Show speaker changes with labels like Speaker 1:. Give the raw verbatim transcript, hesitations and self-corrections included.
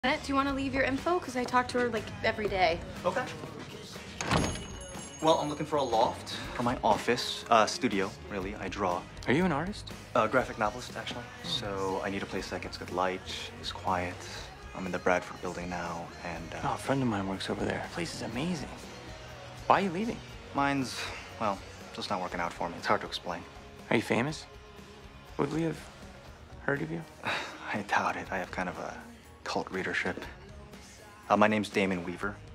Speaker 1: Do you want to leave your info? Because I talk to her like every day.
Speaker 2: Okay. Well, I'm looking for a loft for my office, uh, studio, really. I draw.
Speaker 3: Are you an artist?
Speaker 2: A graphic novelist, actually. So I need a place that gets good light, is quiet. I'm in the Bradford building now, and uh,
Speaker 3: Oh, a friend of mine works over there. The place is amazing. Why are you leaving?
Speaker 2: mine's, well, just not working out for me. It's hard to explain.
Speaker 3: Are you famous? Would we have heard of you?
Speaker 2: I doubt it. I have kind of a cult readership. Uh, my name's Damon Weaver.